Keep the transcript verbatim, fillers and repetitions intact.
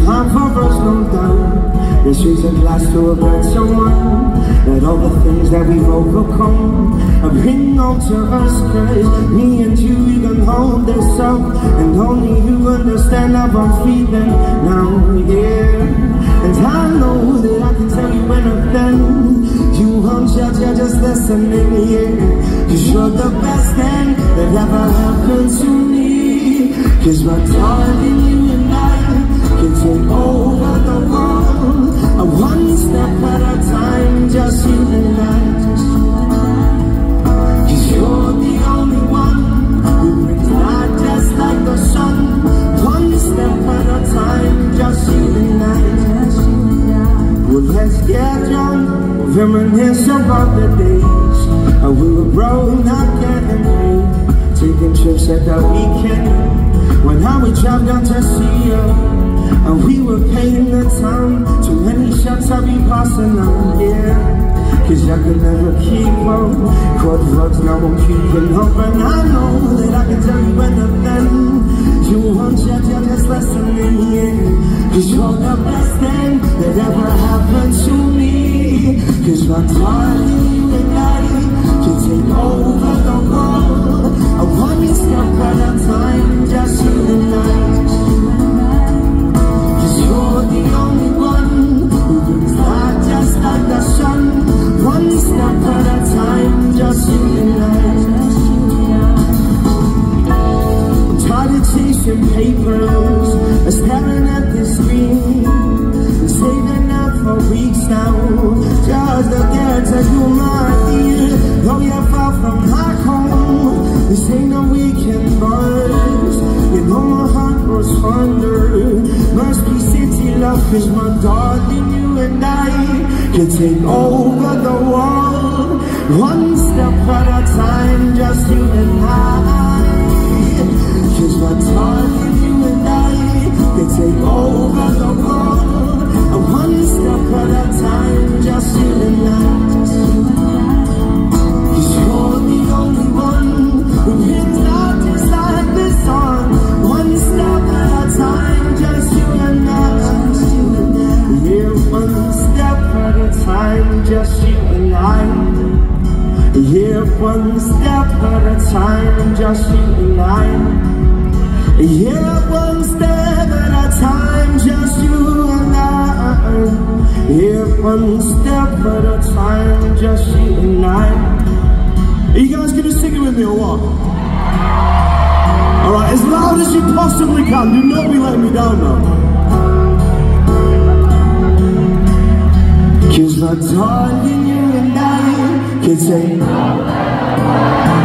time for us, no doubt. Let's raise a glass to a better one. Let all the things that we've overcome bring on to us, cause me and you, we can hold this up. And only you understand how I'm feeling now, yeah. And I know that I can tell you anything. You won't judge, you're just listening, yeah. Cause you're the best thing that ever happened to me. Cause my darling, you and I can take over the world, a one step at a time, just you and I. Cause you're the only one who brings light just like the sun, one step at a time, just you and I. Well, let's get drunk, reminisce about the days uh, we were broke, not getting paid, taking trips at the weekend. When I would drive down to see you, and we were paying the time. Too many shots I'll be passing on, yeah. Cause I could never keep up. Caught drugs, now I'm keeping up. And I know that I can tell you anything. You won't judge, you're just listening, yeah. Cause you're the best thing that ever happened to me. Cause my darling, you and I can take over the world, a one step at a time, just you and I. You're the only one who brings light just like the sun, one step at a time, just you and I. I'm tired of chasing papers, staring at the screen, saving up for weeks now, just to get to do my deal. Though you're far from my home, this ain't no weekend buzz. You know my heart was under, must be city love. Cause my darling, you and I can take over the world, one step at a time, just you and I. Cause my darling, you and I can take over the world, one step at a time, just you and I. Cause you're the only one who hits out just like the sun, one step at a time, just you and I. Yeah, one step at a time, just you and I. Yeah, one step at a time, just you and I. Yeah, one step at a time, just you and I. Yeah, one step at a time, just you and I. Are you guys gonna sing it with me or what? Alright, as loud as you possibly can. Do not be letting me down now. Cause my darling, you and I can take